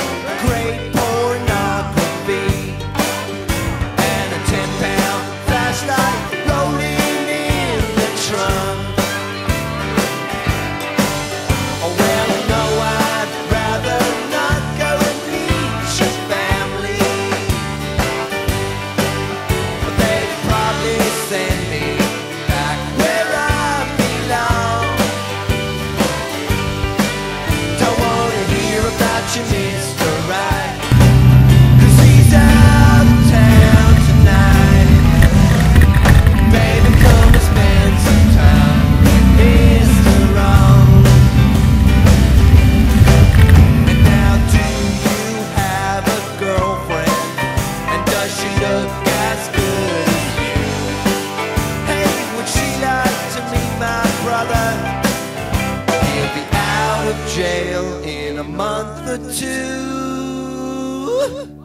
great pornography, and a 10-pound flashlight rolling in the trunk. Oh well, no, I'd rather not go and meet your family, but they'd probably send me back where I belong. Don't wanna hear about you, Mr. Right, 'cause he's out of town tonight. Baby, come and spend some time, Mr. Wrong. And now, do you have a girlfriend? And does she look as good as you? Hey, would she like to meet my brother? He'll be out of jail in a month or two.